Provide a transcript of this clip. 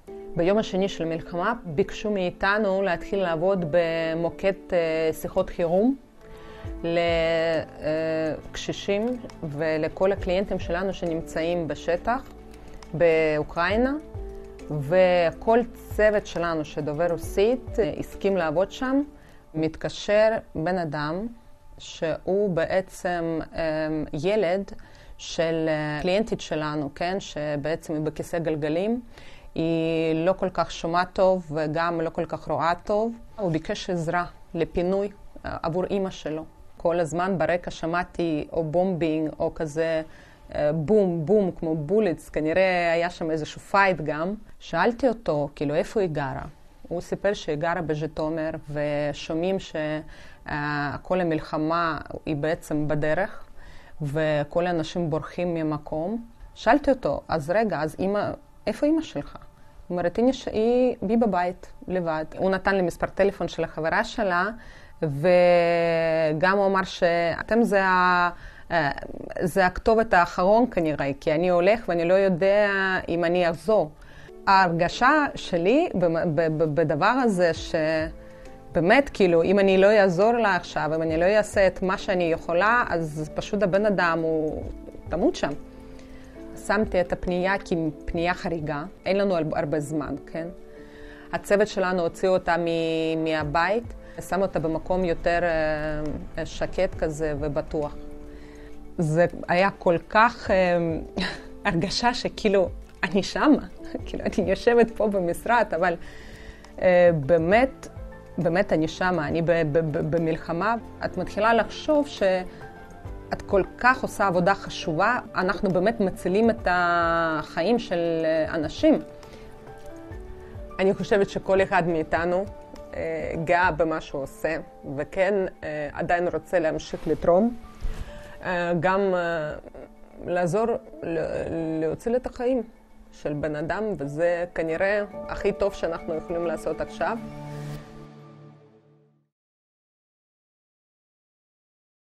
ביום השני של מלחמה ביקשו מאיתנו להתחיל לעבוד במוקד שיחות חירום לקשישים ולכל הקליינטים שלנו שנמצאים בשטח באוקראינה, וכל צוות שלנו שדובר רוסית הסכים לעבוד שם. מתקשר בן אדם שהוא בעצם ילד של קליינטית שלנו, כן? שבעצם היא בכיסא גלגלים. היא לא כל כך שומעת טוב וגם לא כל כך רואה טוב. הוא ביקש עזרה לפינוי עבור אמא שלו. כל הזמן ברקע שמעתי או בומבינג או כזה בום בום כמו בולטס, כנראה היה שם איזשהו פייט גם. שאלתי אותו כאילו איפה היא גרה. הוא סיפר שהיא גרה בז'יטומיר ושומעים שכל המלחמה היא בעצם בדרך וכל האנשים בורחים ממקום. שאלתי אותו, אז רגע, אז איפה אמא שלך? הוא אומרת, היא בבית, לבד. הוא נתן לי מספר טלפון של החברה שלה, וגם הוא אמר שאתם זה הכתובת האחרון כנראה, כי אני הולך ואני לא יודע אם אני אחזור. ההרגשה שלי בדבר הזה שבאמת כאילו אם אני לא אעזור לה עכשיו, אם אני לא אעשה את מה שאני יכולה, אז פשוט הבן אדם הוא תמות שם. שמתי את הפנייה כפנייה חריגה, אין לנו הרבה זמן, כן? הצוות שלנו הוציא אותה מהבית, שם אותה במקום יותר שקט כזה ובטוח. זה היה כל כך הרגשה שכאילו אני שמה, כאילו אני יושבת פה במשרד, אבל באמת אני שמה, אני במלחמה. את מתחילה לחשוב את כל כך עושה עבודה חשובה, אנחנו באמת מצילים את החיים של אנשים. אני חושבת שכל אחד מאיתנו גאה במה שהוא עושה, וכן עדיין רוצה להמשיך לתרום, גם לעזור להציל את החיים של בן אדם, וזה כנראה הכי טוב שאנחנו יכולים לעשות עכשיו.